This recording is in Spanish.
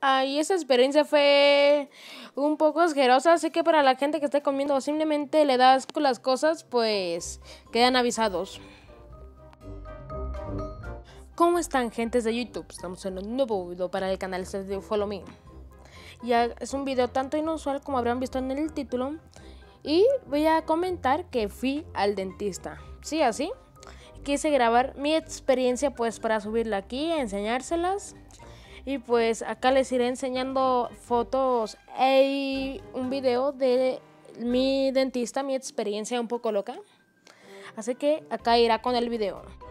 Y esa experiencia fue un poco asquerosa, así que para la gente que esté comiendo o simplemente le da asco las cosas, pues quedan avisados. ¿Cómo están, gentes de YouTube? Estamos en un nuevo video para el canal de Follow Me. Ya es un video tanto inusual como habrán visto en el título. Y voy a comentar que fui al dentista. Sí, así. Quise grabar mi experiencia pues para subirla aquí, enseñárselas. Y pues acá les iré enseñando fotos y un video de mi dentista, mi experiencia un poco loca. Así que acá irá con el video.